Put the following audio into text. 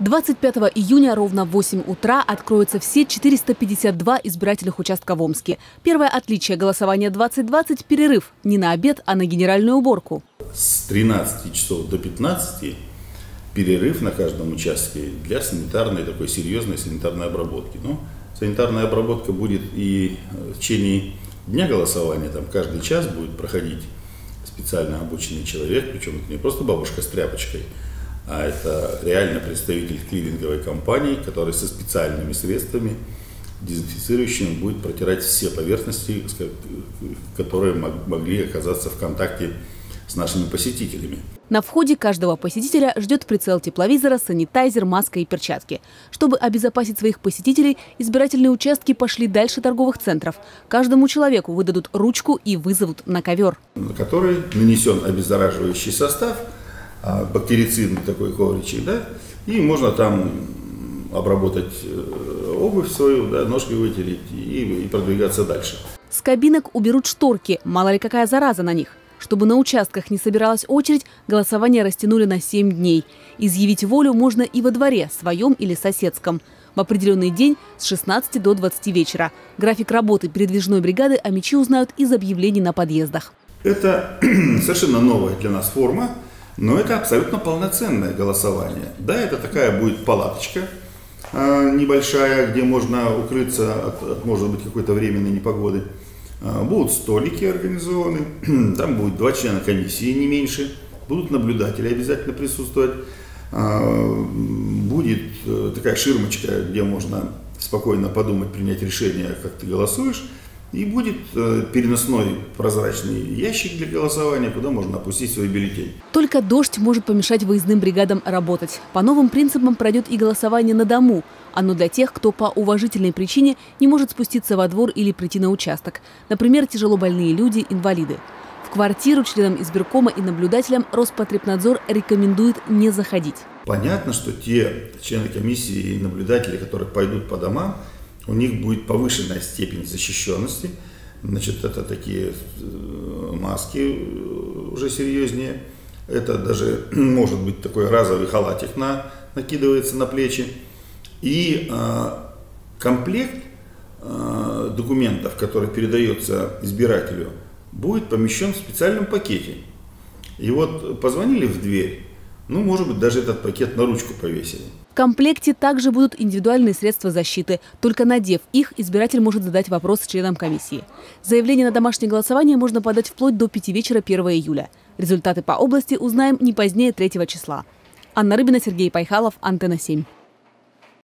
25 июня ровно в 8 утра откроются все 452 избирательных участка в Омске. Первое отличие голосования 2020 – перерыв не на обед, а на генеральную уборку. С 13 часов до 15 перерыв на каждом участке для санитарной, такой серьезной санитарной обработки. Но санитарная обработка будет и в течение дня голосования, там каждый час будет проходить специально обученный человек, причем это не просто бабушка с тряпочкой, а это реально представитель клининговой компании, который со специальными средствами, дезинфицирующими, будет протирать все поверхности, которые могли оказаться в контакте с нашими посетителями. На входе каждого посетителя ждет прицел тепловизора, санитайзер, маска и перчатки. Чтобы обезопасить своих посетителей, избирательные участки пошли дальше торговых центров. Каждому человеку выдадут ручку и вызовут на ковер, на который нанесен обеззараживающий состав, бактерицидный такой ковричек, да, и можно там обработать обувь свою, да, ножкой вытереть и продвигаться дальше. С кабинок уберут шторки, мало ли какая зараза на них. Чтобы на участках не собиралась очередь, голосование растянули на 7 дней. Изъявить волю можно и во дворе, своем или соседском. В определенный день с 16 до 20 вечера. График работы передвижной бригады омичи узнают из объявлений на подъездах. Это совершенно новая для нас форма, но это абсолютно полноценное голосование. Да, это такая будет палаточка небольшая, где можно укрыться от может быть, какой-то временной непогоды. Будут столики организованы, там будет 2 члена комиссии, не меньше, будут наблюдатели обязательно присутствовать. Будет такая ширмочка, где можно спокойно подумать, принять решение, как ты голосуешь. И будет переносной прозрачный ящик для голосования, куда можно опустить свой бюллетень. Только дождь может помешать выездным бригадам работать. По новым принципам пройдет и голосование на дому. Оно для тех, кто по уважительной причине не может спуститься во двор или прийти на участок. Например, тяжелобольные люди, инвалиды. В квартиру членам избиркома и наблюдателям Роспотребнадзор рекомендует не заходить. Понятно, что те члены комиссии и наблюдатели, которые пойдут по домам, у них будет повышенная степень защищенности. Значит, это такие маски уже серьезнее. Это даже может быть такой разовый халатик накидывается на плечи. И комплект документов, который передается избирателю, будет помещен в специальном пакете. И вот позвонили в дверь, ну, может быть, даже этот пакет на ручку повесили. В комплекте также будут индивидуальные средства защиты. Только надев их, избиратель может задать вопрос членам комиссии. Заявление на домашнее голосование можно подать вплоть до 5 вечера 1 июля. Результаты по области узнаем не позднее 3 числа. Анна Рыбина, Сергей Пайхалов, Антенна 7.